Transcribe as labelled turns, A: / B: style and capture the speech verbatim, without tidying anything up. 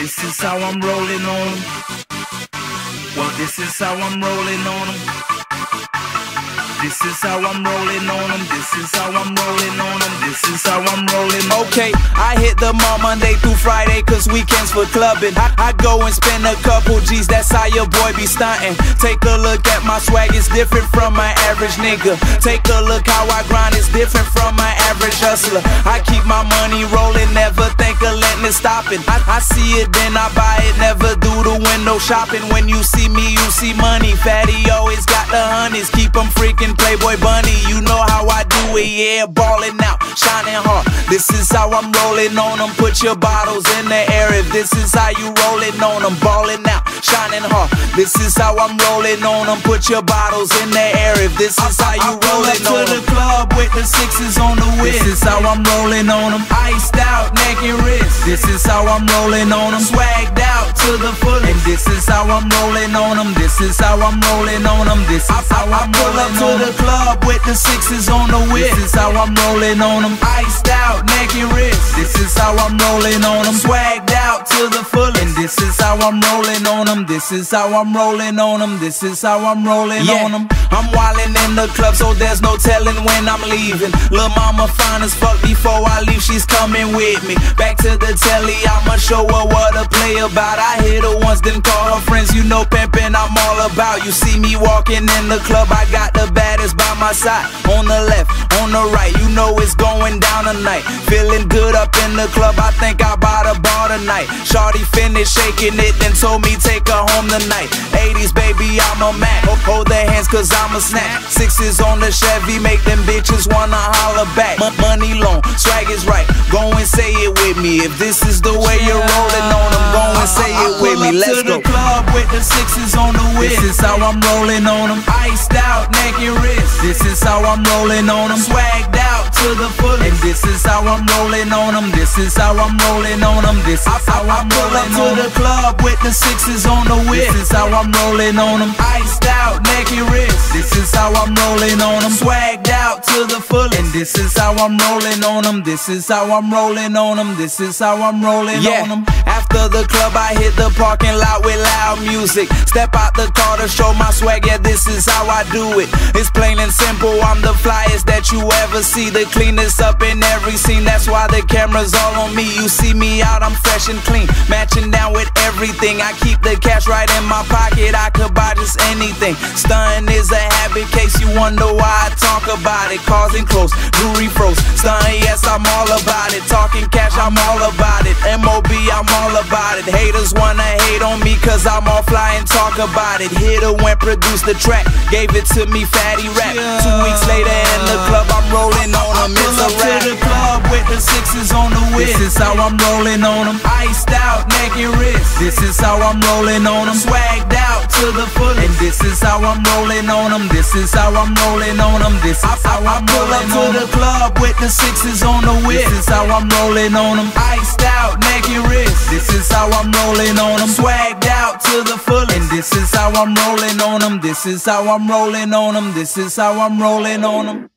A: this is how I'm rolling on them. Well, this is how I'm rolling on them. This is how I'm rolling on them. This is how I'm rolling on them. This is how I'm rolling on them.
B: Okay, I hit the mall Monday through Friday, cause weekends for clubbing. I, I go and spend a couple G's, that's how your boy be stunting. Take a look at my swag, it's different from my average nigga. Take a look how I grind, it's different from my average hustler. I keep my money rolling, never think of letting it stopping. I, I see it, then I buy it, never do the window shopping. When you see me, you see money. Faddy always got the honeys, keep them freaking Playboy bunny. You know how I do it, yeah, ballin' out, shining hard. This is how I'm rolling on them. Put your bottles in the air if this is how you rolling on them. Ballin' out, shining hard. This is how I'm rolling on them. Put your bottles in the air if this is how you rolling on them. To the club with the sixes on the whip. This is how I'm rolling on them. Iced out, neck and wrist. This is how I'm rolling on them. Swagged out to the fullest. And this is how I'm rolling on them. This is how I'm rolling on them. This is how I'm rolling on them. To the club with the sixes on the whip. This is how I'm rolling on them. Iced out, neck and wrist. This is how I'm rolling on them. Swagged out to the fullest. And this is how I'm rolling on them. This is how I'm rolling on them. This is how I'm rolling yeah. on them. I'm wildin' in the club, so there's no telling when I'm leaving. Lil' mama fine as fuck, before I leave, she's coming with me. Back to the telly, I'ma show her what to play about. I hit her once, then call her friends. You know pimpin' I'm all about. You see me walking in the club, I got the baddest by my side. On the left, on the right, you know it's going down tonight. Feeling good up in the club, I think I bought a bar tonight. Shawty finished shaking it, then told me take her home tonight. eighties baby, I'm a Mac. Hold their hands cause I'm a snack. Sixes on the Chevy, make them bitches wanna holler back. M money long, swag is right, go and say it with me. If this is the way you're rolling on them, go and say it with me. Let's go. To the club with the sixes on the whip. This is how I'm rolling on them. Iced out, neck and wrist. This is how I'm rolling on them. Swagged out to the fullest. And this is how I'm rolling on them. This is how I'm rolling on them. This is how I'm rolling on them. To the club with the sixes on the whip. This is how I'm rolling on them. Iced out, neck and wrist. This is how I'm rolling on them. Swagged out to the fullest. And this is how I'm rolling on them. This is how I'm rolling on them. This is how I'm rolling yeah. on them. After the club, I hit the parking lot with loud music. Step out the car to show my swag. Yeah, this is how I do it. It's plain and simple. I'm the flyest that you ever see. The cleanest up in every scene. That's why the camera's all on me. You see me out, I'm fresh and clean, matching down with everything. I keep the cash right in my pocket. I could buy just anything. Stuntin' is a habit, case you wonder why I talk about it. Causing close, jewelry froze. Stuntin', yes, I'm all about it. Talking cash, I'm all about it. M O B, I'm all about it. Haters wanna hate on me cause I'm all fly and talk about it. Hitta went produced the track, gave it to me, Faddy rap. Yeah. Two weeks later in the club, I'm rolling on them. It's a rap. To the club with the sixes on the whip. This is how I'm rolling on them. Iced out, neck and wrist. This is how I'm rolling on them. Swagged out to the fullest. And this is how I'm rolling on them. This is how I'm rolling on them. This is how I'm rolling on them. To the club with the sixes on the whip. This is how I'm rolling on them. Iced out, neck and wrist. This is how I'm rolling on them. Swagged out to the fullest. And this is how I'm rolling on them. This is how I'm rolling on them. This is how I'm rolling on them.